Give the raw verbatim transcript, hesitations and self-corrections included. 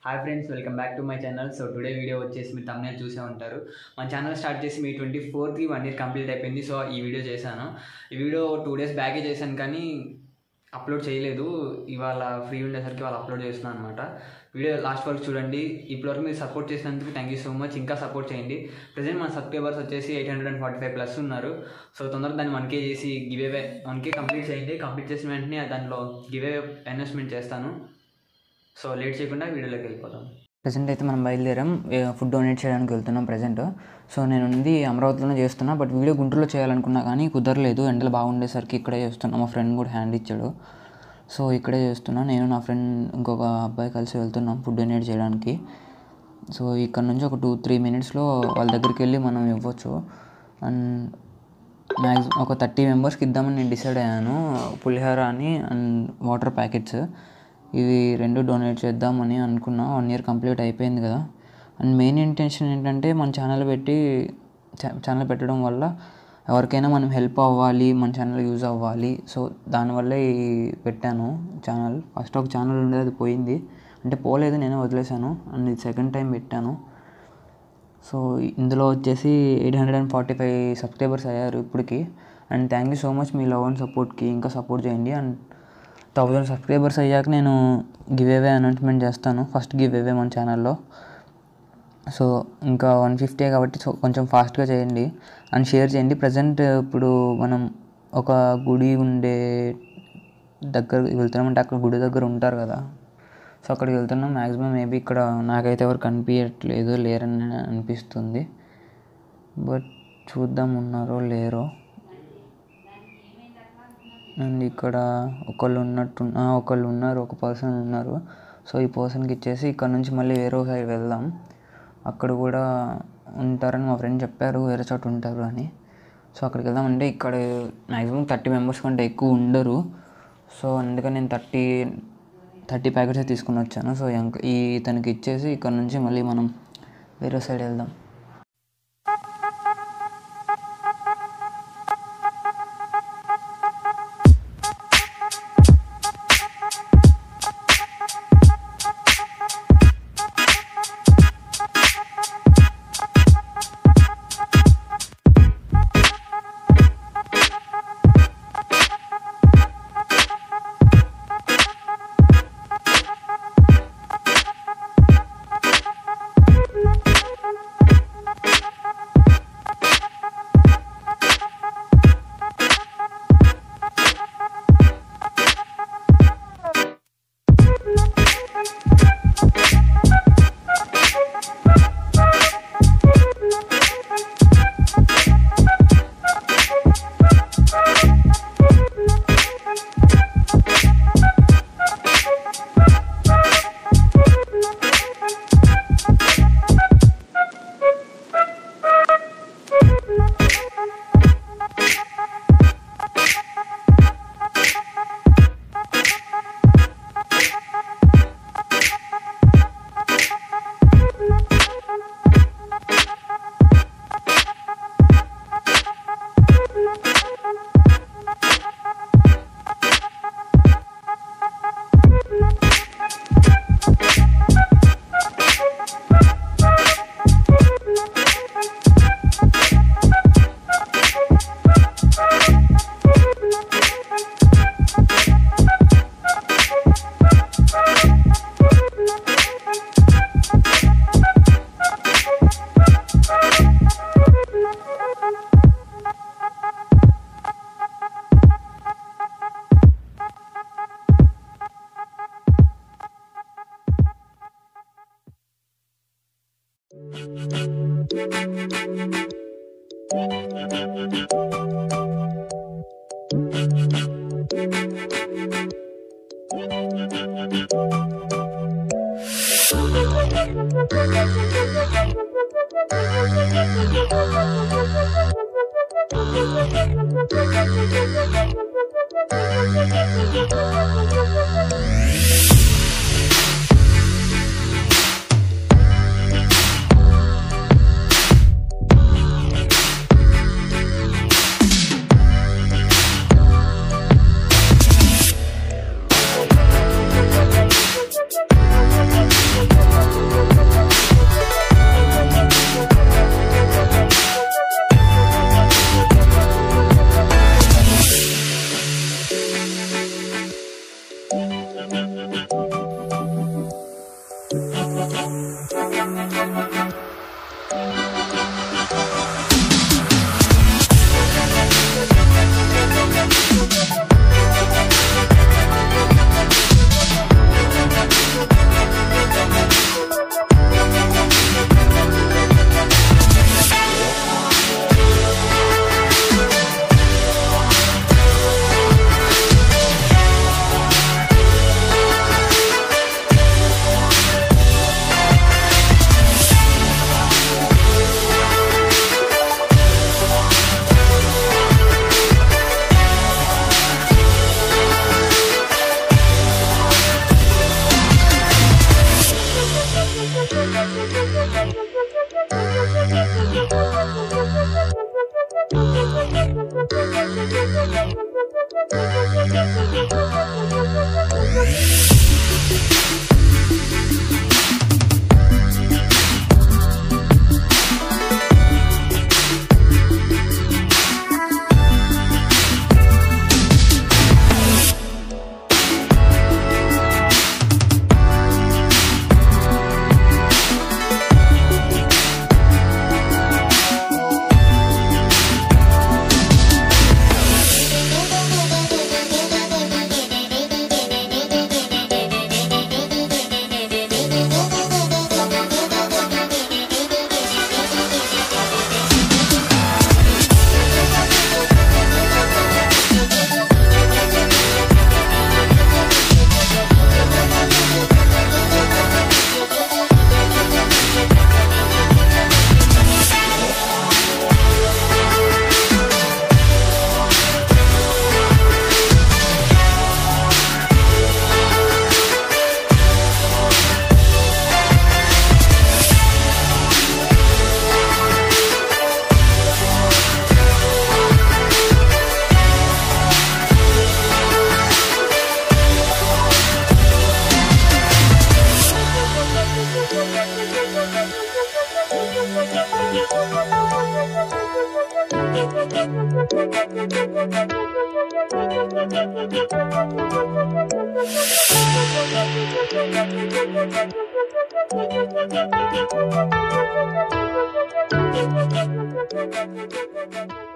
Hi friends, welcome back to my channel. So today video వచ్చేసి మీరు thumbnail చూసే ఉంటారు. మన ఛానల్ స్టార్ట్ చేసి మీ ట్వంటీ ఫోర్త్కి వన్ ఇయర్ కంప్లీట్ అయిపోయింది. సో ఈ వీడియో చేశాను. ఈ వీడియో టూ డేస్ బ్యాకే చేశాను కానీ అప్లోడ్ చేయలేదు. ఇవాళ ఫ్రీ ఉండేసరికి వాళ్ళు అప్లోడ్ చేస్తున్నాను అనమాట. వీడియో లాస్ట్ వరకు చూడండి. ఇప్పటివరకు మీరు సపోర్ట్ చేసినందుకు థ్యాంక్ యూ సో మచ్. ఇంకా సపోర్ట్ చేయండి. ప్రజెంట్ మన సబ్స్క్రైబర్స్ వచ్చేసి eight hundred and forty five plus ఉన్నారు. సో తొందరగా దాన్ని వన్ కే చేసి give away one K complete చేయండి. కంప్లీట్ చేసిన వెంటనే దాంట్లో గివ్ అవే అనౌన్స్మెంట్ చేస్తాను. సో లేట్ చేయకుండా వీడియోలోకి వెళ్ళిపోతాం. ప్రజెంట్ అయితే మనం బయలుదేరాం ఫుడ్ డొనేట్ చేయడానికి వెళ్తున్నాం ప్రజెంట్. సో నేను ఉంది అమరావతిలోనే చేస్తున్నా, బట్ వీడియో గుంటూరులో చేయాలనుకున్నా కానీ కుదరలేదు. ఎండలు బాగుండేసరికి ఇక్కడే చేస్తున్నా. మా ఫ్రెండ్ కూడా హ్యాండ్ ఇచ్చాడు, సో ఇక్కడే చేస్తున్నా. నేను నా ఫ్రెండ్ ఇంకొక అబ్బాయి కలిసి వెళ్తున్నాం ఫుడ్ డొనేట్ చేయడానికి. సో ఇక్కడ నుంచి ఒక టూ త్రీ మినిట్స్లో వాళ్ళ దగ్గరికి వెళ్ళి మనం ఇవ్వచ్చు. అండ్ మ్యాక్సిమం ఒక థర్టీ మెంబర్స్కి ఇద్దామని నేను డిసైడ్ అయ్యాను. పులిహోర అని అండ్ వాటర్ ప్యాకెట్స్ ఇవి రెండు డొనేట్ చేద్దామని అనుకున్నా. వన్ ఇయర్ కంప్లీట్ అయిపోయింది కదా. అండ్ మెయిన్ ఇంటెన్షన్ ఏంటంటే మన ఛానల్ పెట్టి ఛానల్ పెట్టడం వల్ల ఎవరికైనా మనం హెల్ప్ అవ్వాలి, మన ఛానల్ యూజ్ అవ్వాలి. సో దానివల్లే ఈ పెట్టాను ఛానల్. ఫస్ట్ ఒక ఛానల్ ఉండేది, అది పోయింది, అంటే పోలేదు, నేనే వదిలేశాను. అండ్ ఇది సెకండ్ టైం పెట్టాను. సో ఇందులో వచ్చేసి eight hundred and forty five subscribers అయ్యారు ఇప్పటికి. And thank you so much మీ లవ్ అండ్ సపోర్ట్కి. ఇంకా సపోర్ట్ చేయండి. అండ్ థౌజండ్ సబ్స్క్రైబర్స్ అయ్యాక నేను గివ్ అవే అనౌన్స్మెంట్ చేస్తాను, ఫస్ట్ గివ్ అవే మన ఛానల్లో. సో ఇంకా వన్ ఫిఫ్టీ కాబట్టి సో కొంచెం ఫాస్ట్గా చేయండి అండ్ షేర్ చేయండి. ప్రజెంట్ ఇప్పుడు మనం ఒక గుడి ఉండే దగ్గర వెళ్తున్నామంటే అక్కడ గుడి దగ్గర ఉంటారు కదా, సో అక్కడికి వెళ్తున్నాం. మ్యాక్సిమం మేబీ ఇక్కడ నాకైతే ఎవరు కనిపించట్లేదు, లేరని అనిపిస్తుంది. బట్ చూద్దాం ఉన్నారో లేరో. అండ్ ఇక్కడ ఒకళ్ళు ఉన్నట్టు ఒకళ్ళు ఉన్నారు, ఒక పర్సన్ ఉన్నారు. సో ఈ పర్సన్కి ఇచ్చేసి ఇక్కడ నుంచి మళ్ళీ వేరే సైడ్ వెళ్దాం. అక్కడ కూడా ఉంటారని మా ఫ్రెండ్ చెప్పారు, వేరే చోట ఉంటారు అని. సో అక్కడికి వెళ్దాం. అంటే ఇక్కడ మ్యాక్సిమం థర్టీ మెంబర్స్ కంటే ఎక్కువ ఉండరు. సో అందుకని నేను థర్టీ థర్టీ ప్యాకెట్స్ తీసుకుని వచ్చాను. సో ఈ ఇతనికి ఇచ్చేసి ఇక్కడ నుంచి మళ్ళీ మనం వేరే సైడ్ వెళ్దాం. Thank you.